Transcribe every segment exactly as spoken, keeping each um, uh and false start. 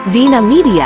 Vina Mídia.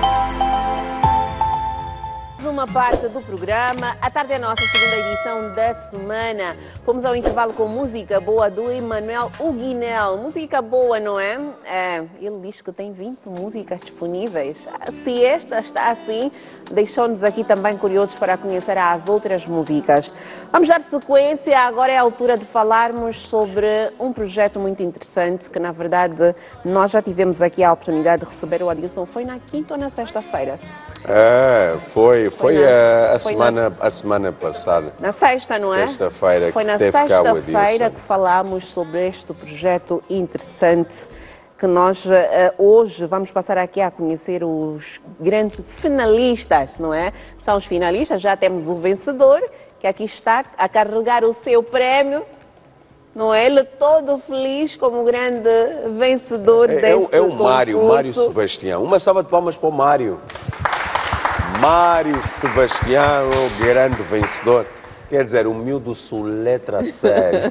Uma parte do programa. A tarde é a nossa segunda edição da semana. Fomos ao intervalo com música boa do Emanuel Huguinel. Música boa, não é? É? Ele diz que tem vinte músicas disponíveis. Se esta está assim, deixou-nos aqui também curiosos para conhecer as outras músicas. Vamos dar sequência. Agora é a altura de falarmos sobre um projeto muito interessante que, na verdade, nós já tivemos aqui a oportunidade de receber o Adilson. Foi na quinta ou na sexta-feira? É, foi, foi, Foi na- a, a foi semana, na- a semana passada. Na sexta, não é? Sexta-feira Foi que na teve cá o sexta-feira Adilson. que falámos sobre este projeto interessante que nós eh, hoje vamos passar aqui a conhecer os grandes finalistas, não é? São os finalistas, já temos o vencedor, que aqui está a carregar o seu prémio, não é? Ele todo feliz como grande vencedor É, é o- deste é o Mário, concurso. Mário Sebastião. Uma salva de palmas para o Mário. Mário Sebastião, o grande vencedor. Quer dizer, o miúdo soletra a sério.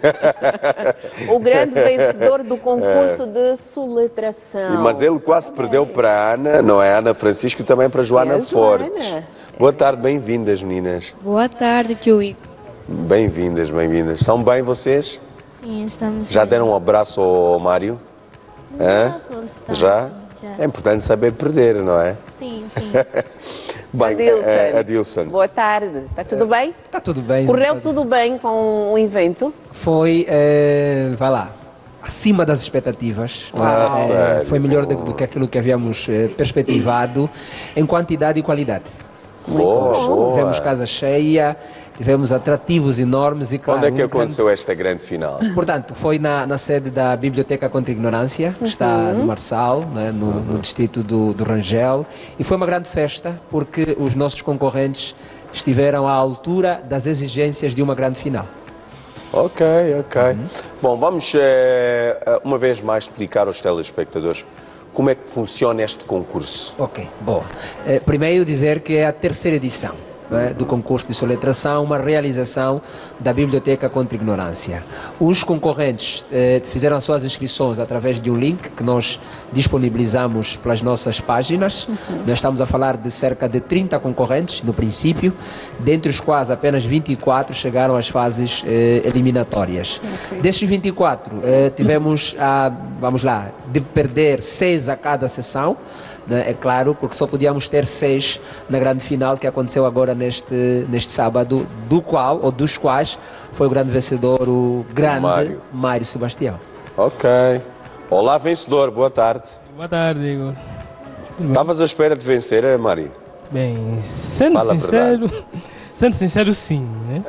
O grande vencedor do concurso de soletração. E- Mas ele quase perdeu para a Ana, não é? Ana Francisco e também para a Joana É a Joana. Fortes. Boa tarde, bem-vindas, meninas. Boa tarde, tio Igor. Bem-vindas, bem-vindas. Estão bem vocês? Sim, estamos Já bem. deram um abraço ao Mário? Hã? felicitamos, Já? sim, já. É importante saber perder, não é? Sim, sim. Bem, Adilson. eh, Adilson. Boa tarde. Está tudo bem? Está tudo bem. Correu tá- tudo bem com o evento? Foi, eh, vai lá, acima das expectativas. Ah, Eh, sério? foi melhor do, do que aquilo que havíamos eh, perspectivado em quantidade e qualidade. Boa, boa. Tivemos casa cheia, tivemos atrativos enormes e claro... Onde é que um aconteceu esta grande final? grande- Portanto, foi na, na sede da Biblioteca contra a Ignorância, que está no Marçal, né, no, no distrito do, do Rangel, e foi uma grande festa porque os nossos concorrentes estiveram à altura das exigências de uma grande final. Ok, ok. Bom, vamos eh, uma vez mais explicar aos telespectadores como é que funciona este concurso. Ok, boa. Eh, primeiro dizer que é a terceira edição, não é, do concurso de soletração, uma realização da Biblioteca contra a Ignorância. Os concorrentes eh, fizeram as suas inscrições através de um link que nós disponibilizamos pelas nossas páginas. Nós estamos a falar de cerca de trinta concorrentes no princípio, dentre os quais apenas vinte e quatro chegaram às fases eh, eliminatórias. Desses vinte e quatro, eh, tivemos, a, vamos lá, de perder seis a cada sessão, né, é claro, porque só podíamos ter seis na grande final que aconteceu agora neste, neste sábado, do qual, ou dos quais, foi o grande vencedor, o grande Mário. Mário Sebastião. Ok. Olá, vencedor, boa tarde. Boa tarde, Igor. Estavas à espera de vencer, eh, Mário? Bem, sendo Fala a sincero, sendo sincero, sim, né?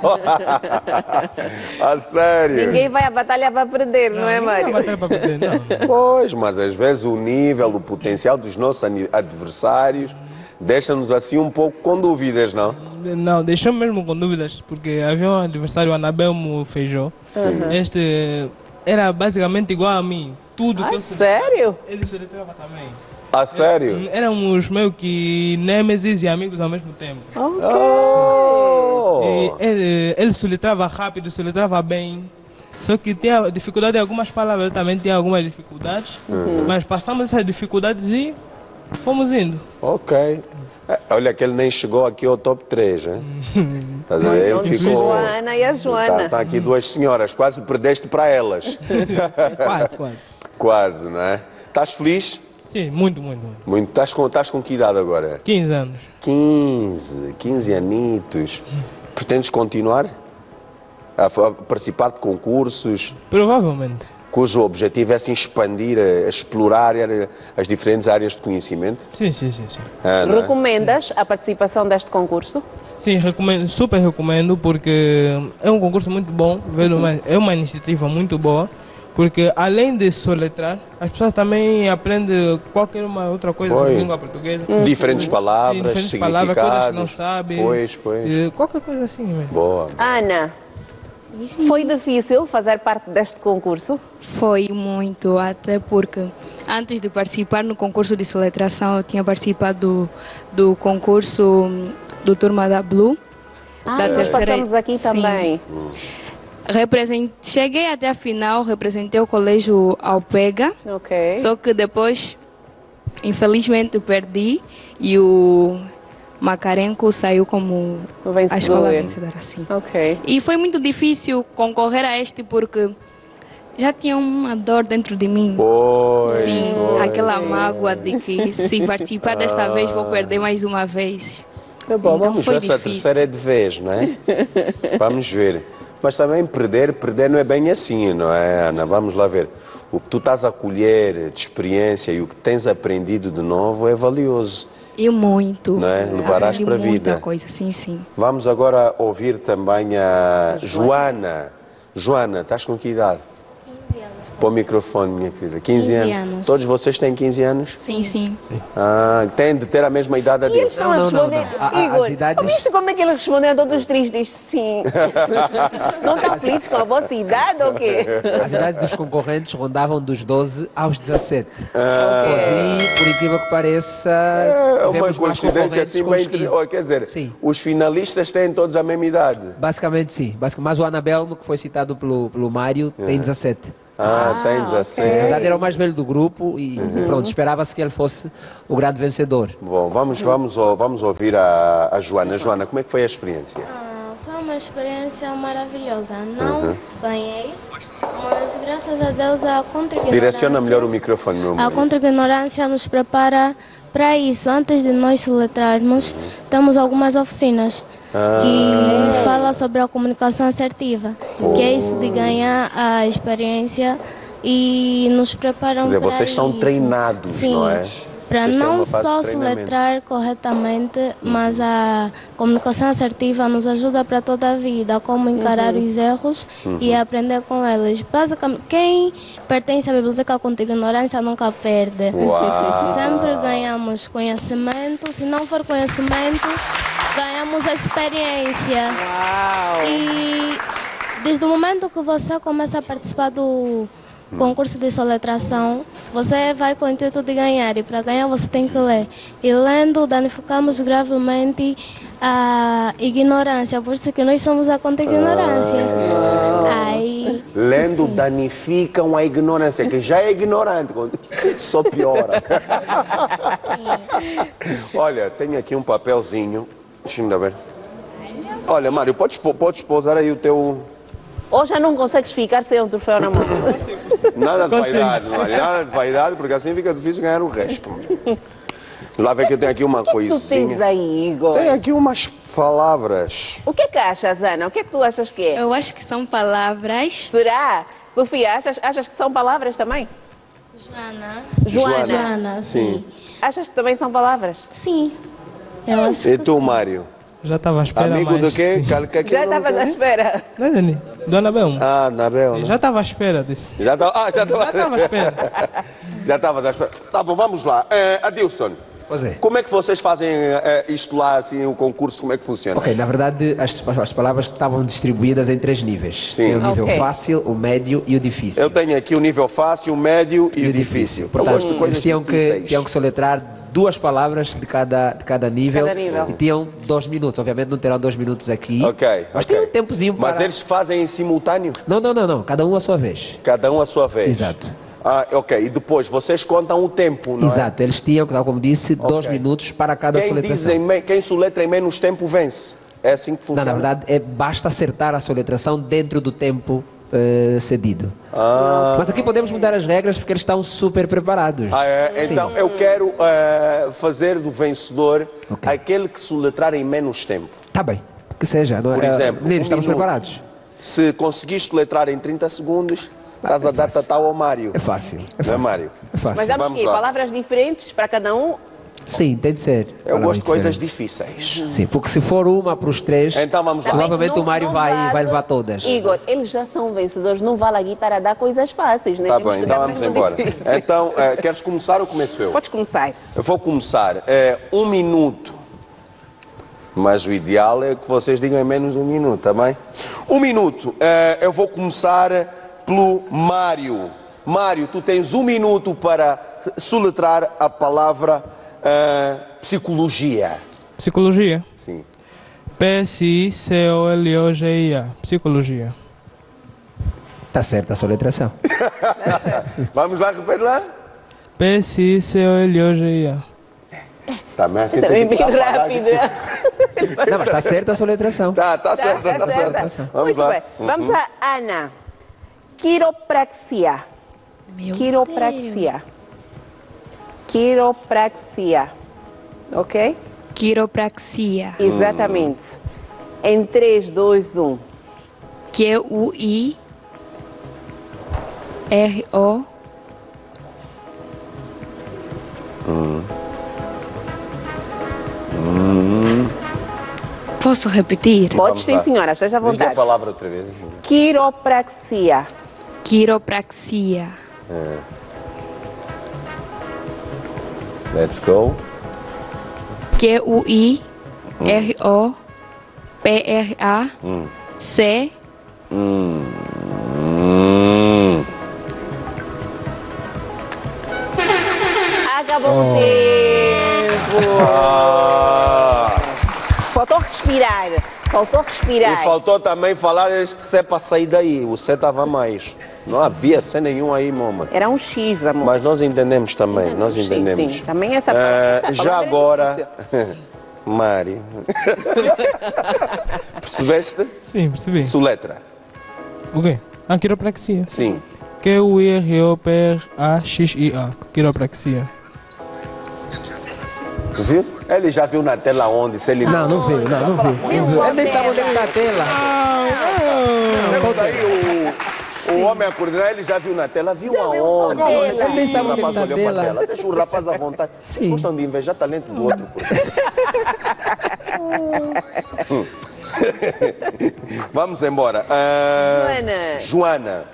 A sério? Ninguém vai à batalha para perder, não, é, ninguém Mário? vai bater para perder, não, não. Pois, mas às vezes o nível, o potencial dos nossos ani- adversários deixa-nos assim um pouco com dúvidas, não? Não, deixou mesmo com dúvidas, porque havia um adversário, o Anabelmo Feijó. Este era basicamente igual a mim. Tudo Ah, que eu sério? ele soletrava também. A sério? Éramos meio que nêmesis e amigos ao mesmo tempo. Oh! E ele, ele soletrava rápido, soletrava bem. Só que tinha dificuldade em algumas palavras, ele também tinha algumas dificuldades. Mas passamos essas dificuldades e fomos indo. Ok. Eh, Olha que ele nem chegou aqui ao top três, hein? Estás a ver? Onde Ele ficou... Joana e a Joana. Está aqui duas senhoras, quase perdeste para elas. Quase, quase. Quase, não é? Estás feliz? Sim, muito, muito, muito. Muito. Estás com, estás com que idade agora? quinze anos. quinze, quinze anitos. Pretendes continuar a, fa- a participar de concursos Provavelmente. cujo objetivo é assim expandir, a, a explorar a- as diferentes áreas de conhecimento? Sim, sim, sim, sim. Ah, não é? Recomendas a participação deste concurso? Sim, recomendo, super recomendo, porque é um concurso muito bom, veio uma- é uma iniciativa muito boa, porque além de soletrar, as pessoas também aprendem qualquer uma outra coisa sobre Pois. língua portuguesa. Diferentes palavras, Sim, diferentes significados. palavras, coisas que não sabem. Pois, pois. E qualquer coisa assim mesmo. Boa. Ana, E sim, foi difícil fazer parte deste concurso? foi muito, até porque antes de participar no concurso de soletração, eu tinha participado do, do concurso hum, do Turma da Blue. Ah, nós passamos aqui Sim. também. Represent... Cheguei até a final, representei o colégio Alpega, Ok. só que depois infelizmente perdi e o Macarenco saiu como O a escola vencedor. vencedora, assim. Ok. E foi muito difícil concorrer a este porque já tinha uma dor dentro de mim. Pois, Sim, pois. aquela mágoa de que se participar desta vez vou perder mais uma vez. É bom, Então vamos foi ver se a difícil. terceira é de vez, não é? Vamos ver. Mas também perder, perder não é bem assim, não é, Ana? Vamos lá ver. O que tu estás a colher de experiência e o que tens aprendido de novo é valioso. E muito. Não é? Levarás Aprendi para a muita vida. coisa, sim, sim. Vamos agora ouvir também a Joana. Joana, estás com que idade? quinze anos. Para o microfone, minha querida. quinze, quinze anos. anos. Todos vocês têm quinze anos? Sim, sim. Ah, têm de ter a mesma idade a E eles Deus. estão a Não, não, não, responder. não. A- a- Igor, as idades- viste como é que ele respondeu a todos os três? Diz sim. Não está feliz com a vossa idade ou quê? As idades dos concorrentes rondavam dos doze aos dezassete. Ah. E, por incrível que pareça, É uma tivemos mais coincidência concorrentes assim com bem os entre... quinze. oh, quer dizer, Sim. os finalistas têm todos a mesma idade. Basicamente sim. Basic- Mas o Anabelmo, que foi citado pelo, pelo Mário, tem dezassete. Ah, tem Na dezassete. verdade era o mais velho do grupo e pronto, esperava-se que ele fosse o grande vencedor. Bom, vamos, vamos, ou- vamos ouvir a, a Joana. Joana, como é que foi a experiência? Ah, foi uma experiência maravilhosa. Não ganhei, mas graças a Deus a contra-ignorância... Direciona melhor o microfone, meu A amor. contra-ignorância nos prepara para isso. Antes de nós soletrarmos, temos algumas oficinas que falam sobre a comunicação assertiva, que é isso de ganhar a experiência e nos preparam Quer dizer, para vocês são isso. treinados, Sim, não é? para Vocês têm não uma fase só de treinamento. soletrar corretamente, mas a comunicação assertiva nos ajuda para toda a vida, como encarar os erros e aprender com eles. Basicamente, quem pertence à biblioteca contra a ignorância nunca perde. Uau! Sempre ganhamos conhecimento, se não for conhecimento, ganhamos a experiência. Uau! E desde o momento que você começa a participar do concurso de soletração, você vai com o intuito de ganhar, e para ganhar você tem que ler. E lendo, danificamos gravemente a ignorância, por isso que nós somos a contra-ignorância. Aí, Lendo danificam a ignorância, que já é ignorante, só piora. Olha, tenho aqui um papelzinho. Deixa-me ver. Olha, Mário, podes, po- podes pousar aí o teu. Ou já não consegues ficar sem um troféu na mão? Nada de Consigo. vaidade, Mário, nada de vaidade, porque assim fica difícil ganhar o resto. Lá vem que eu tenho aqui uma O que é que tu tens coisinha. aí, Igor? Tem aqui umas palavras. O que é que achas, Ana? O que é que tu achas que é? Eu acho que são palavras. Será? Sofia, achas, achas que são palavras também? Joana. Joana. Joana, sim. Achas que também são palavras? Sim. Eu acho E que tu, sim. Mário? Já estava à espera, Amigo mas... do quê? sim. Cal- que- que Já não estavas à tem? espera. Não é, Dani? Do Anabelmo. Ah, Nabel. né? Já estava à espera disso. Já estava. Ah, já estava. Já estava à espera. Já estava à espera. Tá bom, vamos lá. Eh, Adilson, Pois é. como é que vocês fazem eh, isto lá, assim, o concurso, como é que funciona? Ok, na verdade as, as palavras estavam distribuídas em três níveis. Sim. Tem o nível Ok. fácil, o médio e o difícil. Eu tenho aqui o nível fácil, o médio e, E o difícil. Eu Portanto, gosto de eles coisas tinham que, difíceis. tinham que soletrar duas palavras de cada, de cada nível. Cada nível. E tinham dois minutos. Obviamente não terão dois minutos aqui. Ok, Mas ok. tem um tempozinho para... Mas eles fazem em simultâneo? Não, não, não, não. Cada um à sua vez. Cada um a sua vez? Exato. Ah, ok. E depois vocês contam o tempo, não Exato. Eles tinham, tal como disse, dois minutos para é? cada Quem, soletração. dizem, me- quem soletra em menos tempo vence. É assim que Não, funciona? na verdade, é, basta acertar a soletração dentro do tempo eh, cedido. Ah, Mas aqui podemos mudar as regras porque eles estão super preparados. ah, é? Então Sim. eu quero eh, fazer do vencedor Ok. aquele que soletrar em menos tempo. Tá bem, que seja. Não é? Por exemplo, Meninos, um estamos minuto. preparados? Se conseguiste letrar em trinta segundos, estás é a dar fácil. tatal ao Mário. É fácil. É Não é, fácil. Mário? É fácil. Mas damos Vamos que lá. palavras diferentes para cada um? Sim, tem de ser. Eu palavras gosto de coisas diferentes. difíceis. Sim, porque se for uma para os três, Então vamos lá. provavelmente Não- o Mário não vai, vale- vai levar todas. Igor, eles já são vencedores, não vale aqui para dar coisas fáceis, né? Tá Temos bem, que então dar vamos coisas embora. difíceis. Então, eh, queres começar ou começo eu? Podes começar. Eu vou começar. É, um minuto. Mas o ideal é que vocês digam em menos de um minuto, tá bem? Um minuto. É, eu vou começar pelo Mário. Mário, tu tens um minuto para soletrar a palavra é, psicologia. Psicologia. Sim. P S I C O L O G I A. Psicologia. Tá certa a soletração. Vamos lá, repetir lá? P, C, C, O, L, O, G, I, A. Também assim Também tem bem que falar rápido. aqui. Não, mas está certa a soletração. Tá, tá Tá, certo, tá tá certa. certo. Vamos Muito lá. bem. Vamos a Ana. Quiropraxia. Meu Quiropraxia. Quiropraxia. Ok? Quiropraxia. Exatamente. Em três, dois, um. Q U I R O Posso repetir? Pode Vamos sim, lá. senhora. Esteja à Diz-lhe a vontade. palavra outra vez. Quiropraxia. Quiropraxia. Let's go. Q U I R O P R A C Hum. Acabou o tempo. Ah. Faltou respirar. Faltou respirar. E faltou também falar este C para sair daí. O C estava mais. Não havia C nenhum aí, mama. Era um X, amor. Mas nós entendemos também, nós Sim, entendemos. sim. Também essa, Ah, essa já palavra é agora, difícil. Mari, percebeste? Sim, percebi. Soletra. O quê? A quiropraxia. Sim. Q, U, I, R, O, P, R, A, X, I, A. Quiropraxia. Viu? Ele já viu na tela onde? Se ele Não, não veio, não, não veio. Não veio. Ele nem sabe onde é que está a tela. Temos aí o, o homem a coordenar, ele já viu na tela, viu aonde? tela. Ele nem sabe O onde é que rapaz está a olhou para a tela. tela. Deixa o rapaz à vontade. Vocês Sim. gostam de invejar talento do outro. pô. Vamos embora. Ah, Joana. Joana.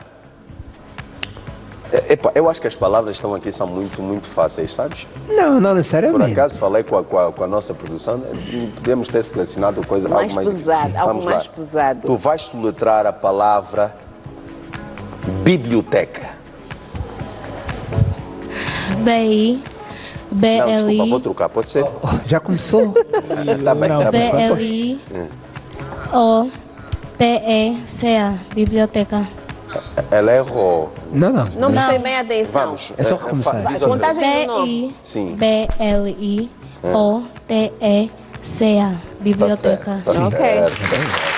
É, Epa, eu acho que as palavras que estão aqui são muito, muito fáceis, sabes? Não, não Por necessariamente. acaso falei com a, com a- com a nossa produção, podemos ter selecionado coisa, Mais algo mais pesado, difícil. algo Vamos mais lá. pesado. Tu vais soletrar a palavra biblioteca. B I B Não, L desculpa, vou I trocar, pode ser? Já começou? Tá bem, tá B bem. L I O T E C A. Biblioteca. Ela errou. Não, não. Não prestei bem atenção. Vamos. É só eh, fa- recomeçar. diz outra vez. Contagem B do nome. I Sim. B L I O T E C A. Tá Biblioteca. certo, tá Ok. certo.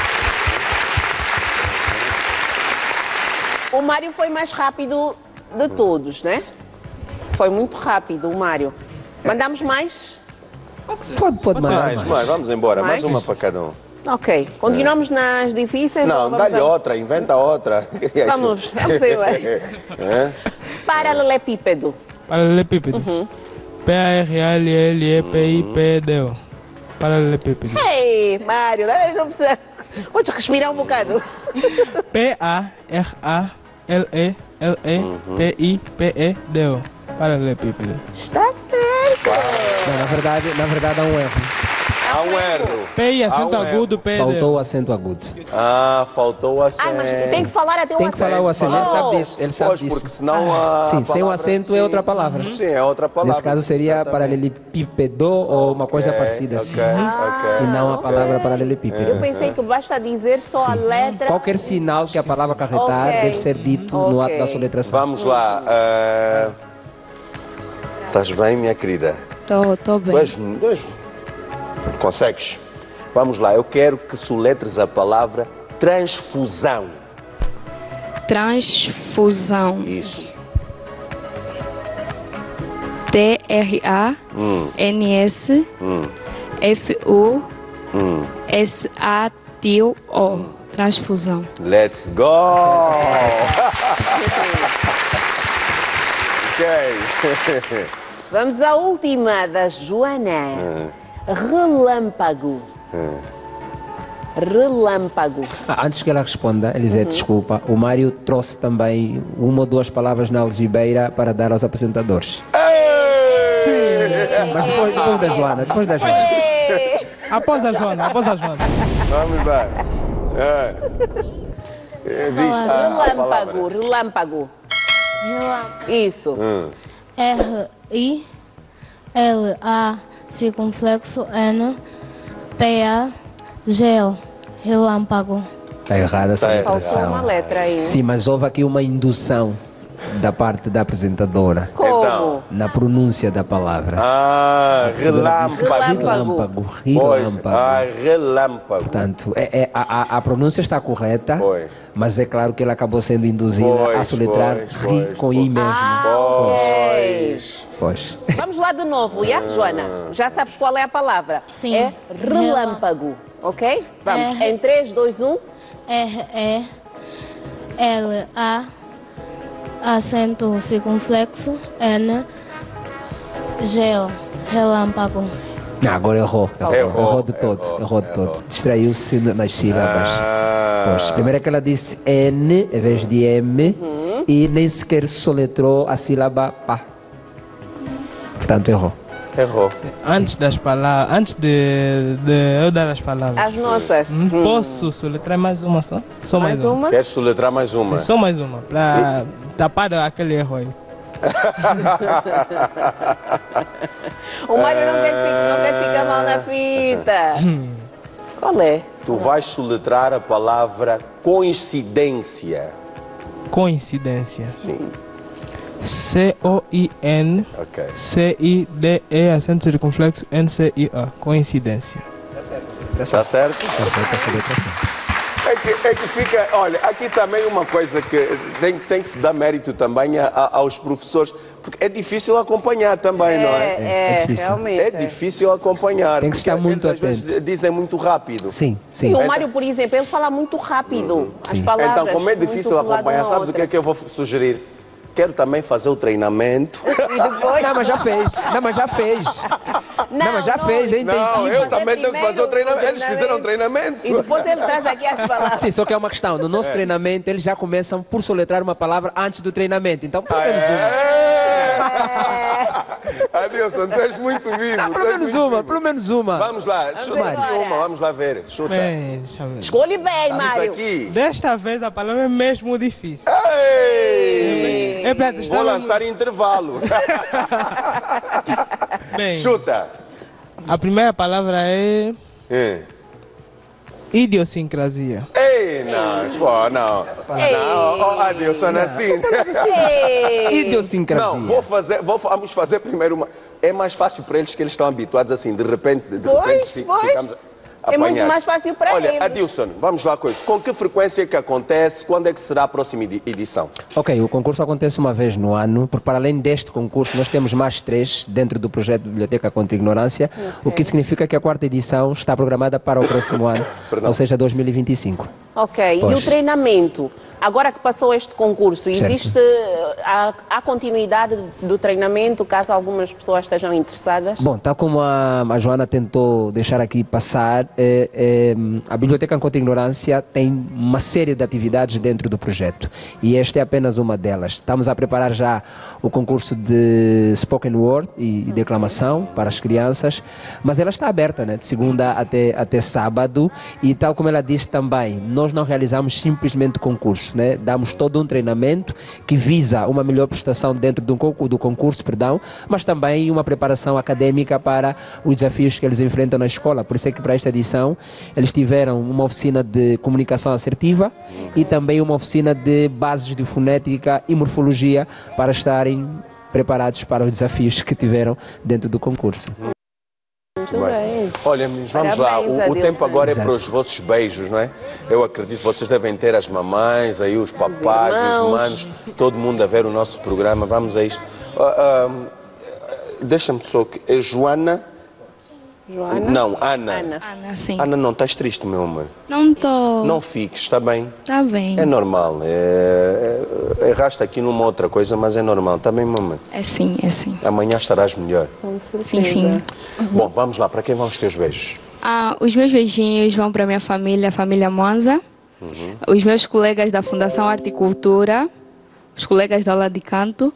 O Mário foi mais rápido de todos, né? Foi muito rápido o Mário. Mandamos mais? Pode, pode mandar Mais, mais. mais, vamos embora. Mais, Mais? uma para cada um. Ok. Continuamos nas difíceis? Não, ou vamos dá-lhe a- outra, inventa outra. Vamos, vamos aí. É? Paralelepípedo. Paralelepípedo. P, A, R, A, L, L, E, P, I, P, D, O. Paralelepípedo. Ei, Mário, né? Não precisa... Pode respirar um bocado. P, A, R, A, L, E, L, E, P, I, P, E, D, O. Paralelepípedo. Está certo. Não, na verdade, na verdade há um erro. Há um erro. P, I, acento Ah, um agudo, P, D, Faltou O. o acento agudo. Ah, faltou o acento. Ah, mas tem que falar até o Tem que falar o acento, ele sabe disso. Ele sabe Pois, disso. porque senão a Sim, sem o palavra- acento sim. é outra palavra. Sim, é outra palavra. Nesse caso seria Exatamente. paralelepípedo ou uma coisa Ok, parecida assim. ok, ok. E não a palavra paralelepípedo. Eu pensei que basta dizer só a letra. Qualquer sinal que a palavra acarretar Ok. deve ser dito no ato Ok. da soletração. Vamos lá. ah, Estás bem, minha querida? Tô, tô bem. Dois, dois. Consegues? Vamos lá, eu quero que soletres a palavra transfusão. Transfusão. Isso. T R A N S F U S A T O. Transfusão. Let's go! Ok. Vamos à última da Joana. Relâmpago. Relâmpago. Ah, antes que ela responda, Elisete, desculpa, o Mário trouxe também uma ou duas palavras na algibeira para dar aos apresentadores. Mas depois, depois da Joana, depois da Joana. Após a Joana, após a Joana. Vamos lá. É. É, Diz a, a Relâmpago. palavra. Relâmpago. Relâmpago. Isso. Hum. R I L A circunflexo N P A G O. Relâmpago. Está errada a Tá errado. Faltou uma soletração. letra aí. Sim, mas houve aqui uma indução da parte da apresentadora. Como? na pronúncia da palavra. Ah, relâmpago. Relâmpago. Pois, Relâmpago. ah, relâmpago. Portanto, é, é, a, a- a pronúncia está correta, Pois. mas é claro que ele acabou sendo induzida Pois, a soletrar pois, ri pois, com pois. I mesmo. Pois. Pois. Vamos lá de novo, yeah, Joana? Já sabes qual é a palavra? Sim. É relâmpago, ok? Vamos, É. em três, dois, um. R, E, L, A, acento circunflexo, N, G, relâmpago. Não, agora errou. Errou, Errou, errou de todo. errou, Errou, de errou. todo. Distraiu-se nas sílabas. Ah. Pois, primeiro é que ela disse N em vez de M e nem sequer soletrou a sílaba pá. Portanto, errou. Errou. Antes das palavras, antes de, de eu dar as palavras, As nossas. hum, posso soletrar mais uma só? Só mais, Mais uma? Queres soletrar mais uma? Sim, só mais uma, para tapar aquele erro aí. O Mário não quer, fi- não quer ficar mal na fita. Qual é? Tu vais soletrar a palavra coincidência. Coincidência. Sim. C O I N Ok. C I D E, acento circunflexo, N C I A. Coincidência. Está certo? Está certo, a soletra certa. É que, é que fica, olha, aqui também uma coisa que tem, tem que se dar mérito também a- a- aos professores, porque é difícil acompanhar também, não é? É, É difícil. realmente. É difícil acompanhar. Tem que porque estar muito eles, às vezes atento. dizem muito rápido. Sim, E sim. o Mário, por exemplo, ele fala muito rápido. As Sim. palavras. Então, como é muito difícil colado acompanhar, na sabes o que é outra. que eu vou sugerir? Quero também fazer o treinamento. E depois... Não, mas já fez. Não, mas já fez. Não, mas já fez, é Não, intensivo. eu também tenho que fazer o primeiro treinamento. Eles fizeram treinamento. E depois ele traz aqui as palavras. Sim, só que é uma questão. No nosso treinamento, eles já começam por soletrar uma palavra antes do treinamento. Então, pelo menos uma. É. Adilson, tu és muito vivo. Não, tu pelo és menos muito uma, vivo. pelo menos uma. Vamos lá, chuta ver. assim uma, vamos lá ver. Chuta. Bem, deixa eu ver. Escolhe bem, Isso Mário. aqui. Desta vez a palavra é mesmo difícil. Ei! É para testar Vou no- lançar intervalo. Bem, Chuta. a primeira palavra é É. idiosincrasia. Ei, não, pô, não. Não, oh, Adilson, assim. Ei. Idiosincrasia. Não, vou fazer, vou, vamos fazer primeiro uma. É mais fácil para eles que eles estão habituados assim, de repente, de Pois, repente fi- pois. ficamos É muito apanhados. mais fácil para Olha, eles. Adilson, vamos lá com isso. Com que frequência que acontece? Quando é que será a próxima edi- edição? Ok, o concurso acontece uma vez no ano, porque para além deste concurso nós temos mais três dentro do projeto Biblioteca contra a Ignorância, o que significa que a quarta edição está programada para o próximo ano, Perdão. ou seja, dois mil e vinte e cinco. Ok, e Pois. o treinamento? Agora que passou este concurso, Certo. existe a, a continuidade do treinamento, caso algumas pessoas estejam interessadas? Bom, tal como a, a Joana tentou deixar aqui passar, é, é, a Biblioteca contra a Ignorância tem uma série de atividades dentro do projeto e esta é apenas uma delas. Estamos a preparar já o concurso de Spoken Word e, e declamação para as crianças, mas ela está aberta, né, de segunda até, até sábado e tal como ela disse também, nós não realizamos simplesmente concurso. Né? Damos todo um treinamento que visa uma melhor prestação dentro do concurso, do concurso, perdão, mas também uma preparação acadêmica para os desafios que eles enfrentam na escola. Por isso é que para esta edição eles tiveram uma oficina de comunicação assertiva e também uma oficina de bases de fonética e morfologia para estarem preparados para os desafios que tiveram dentro do concurso. Muito bem. Olha, meninos, vamos lá. Parabéns, O, o Adilson. tempo agora é Exato. para os vossos beijos, não é? Eu acredito que vocês devem ter as mamães, aí os papais, os, irmãos. manos, todo mundo a ver o nosso programa. Vamos a isto. Ah, ah, Deixa-me só que. É Joana? Joana? Não, Ana. Ana. Ana, sim. Ana, não estás triste, meu amor. Não tô. Não fiques, está bem? Tá bem. É normal. É, é, erraste aqui numa outra coisa, mas é normal. Está bem, mamãe? É sim, é sim. Amanhã estarás melhor. Com certeza. Sim, sim. Bom, vamos lá. Para quem vão os teus beijos? Ah, os meus beijinhos vão para minha família, a família Monza, os meus colegas da Fundação Arte e Cultura, os colegas da aula de canto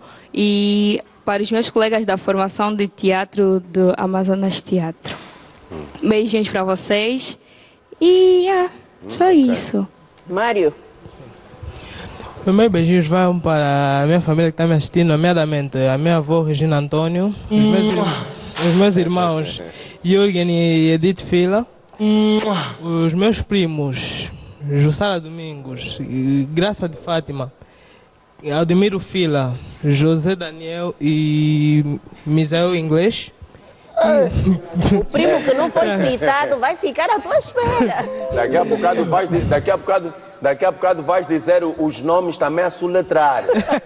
e para os meus colegas da formação de teatro do Amazonas Teatro. Beijinhos para vocês e é, só isso. Mário? Os meus beijinhos vão para a minha família que está me assistindo, nomeadamente a minha avó Regina Antônio, os meus, os meus irmãos Jürgen e Edith Fila, os meus primos Jussara Domingos e Graça de Fátima Aldemiro Fila, José Daniel e Misael Inglês. O primo que não foi citado vai ficar à tua espera. Daqui a bocado vais, di- daqui a bocado, daqui a bocado vais dizer o- os nomes também a soletrar.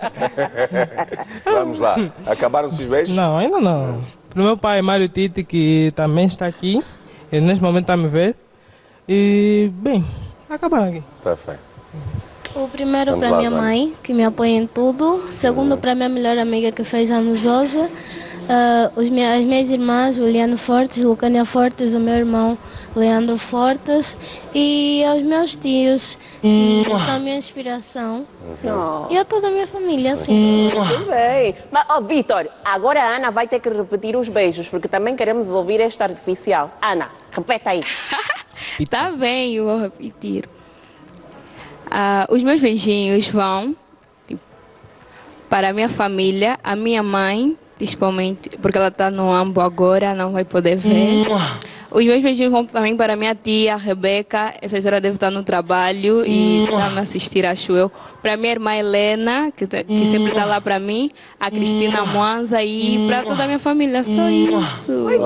Vamos lá. Acabaram-se os beijos? Não, ainda não. Pro meu pai, Mário Tite, que também está aqui. Ele neste momento está a me ver. E, bem, acabaram aqui. Perfeito. O primeiro Vamos para lá, minha Vânia. mãe, que me apoia em tudo. Segundo para minha melhor amiga que fez anos hoje. Ah, os minha, as minhas irmãs, Juliano Fortes, Lucânia Fortes, o meu irmão Leandro Fortes. E aos meus tios, que são minha inspiração. Oh, E a toda a minha família, assim. muito bem. Mas, ó, Vitor, agora a Ana vai ter que repetir os beijos, porque também queremos ouvir este artificial. Ana, repete aí. Tá bem, eu vou repetir. Ah, os meus beijinhos vão tipo, para a minha família, a minha mãe, principalmente, porque ela está no AMBO agora, não vai poder ver. Os meus beijinhos vão também para a minha tia, a Rebeca, essa senhora deve estar no trabalho e está me assistir, acho eu. Para minha irmã Helena, que, tá- que sempre está lá para mim, a Cristina Mwanza e para toda a minha família, só isso. Muito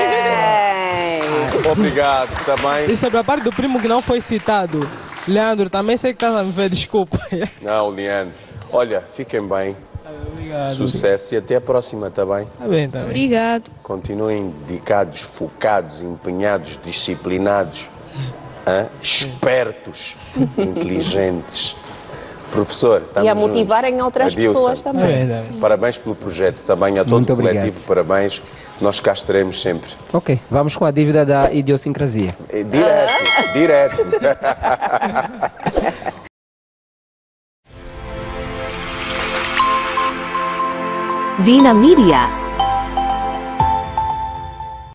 bem. Obrigado também. E sobre a parte do primo que não foi citado, Leandro, também sei que estás a me ver, desculpa. Não, Leandro. Olha, fiquem bem. Obrigado. Sucesso e até a próxima, tá bem? Tá bem, tá bem. Obrigado. Continuem dedicados, focados, empenhados, disciplinados, hã? Espertos, inteligentes. Professor, estamos E a juntos. motivarem outras Adilson, pessoas também. Tá bem, tá bem. Parabéns pelo projeto, também a todo Muito o coletivo, obrigado. parabéns. Nós cá estaremos sempre. Ok, vamos com a dívida da idiosincrasia. Eh, Direto, direto. Vina Media.